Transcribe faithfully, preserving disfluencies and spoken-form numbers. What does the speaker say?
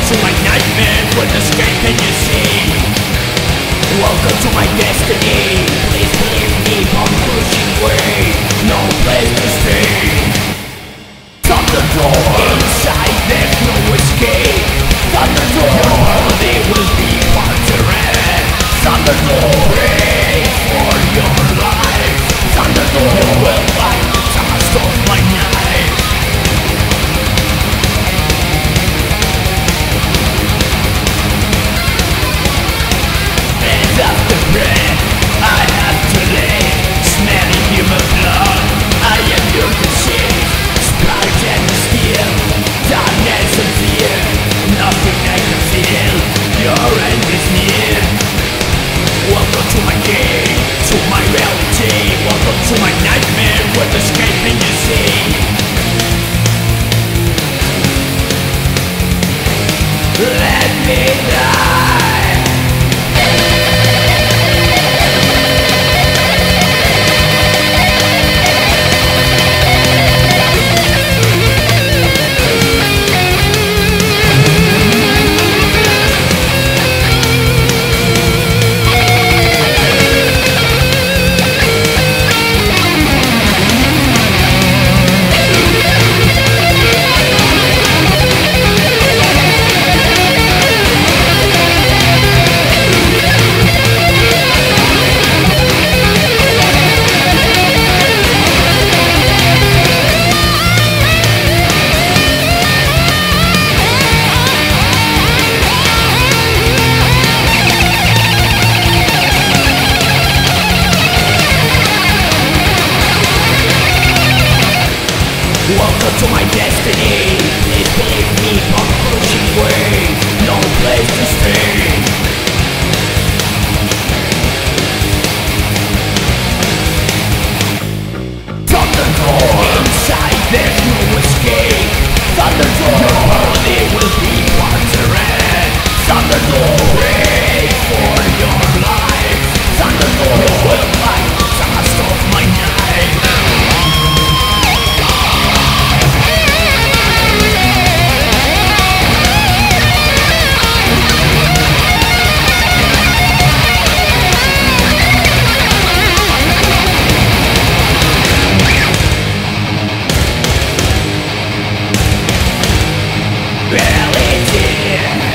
to my nightmare, what escape can you see? Welcome to my destiny. Please believe me, I'm pushing away. No place to stay. Thunderdome. Inside there's no escape. Thunderdome. Your body will be parted. Thunderdome. Pray for your life. Thunderdome. You will find the task of my knife. And after breath I have to live, smelling human blood. I am your disease, spark and steel, darkness and fear. Nothing I can feel, your end is near. Welcome to my game, to my reality. Welcome to my nightmare, what escape can you see? Let me die. Welcome to my destiny. Please believe me, I'm pushing away. No place to stay. Thunderdome. Inside there's no escape. Thunderdome. Your body will be parted. Thunderdome. Pray for your life. Thunderdome. You will find the task of my knife. Reality.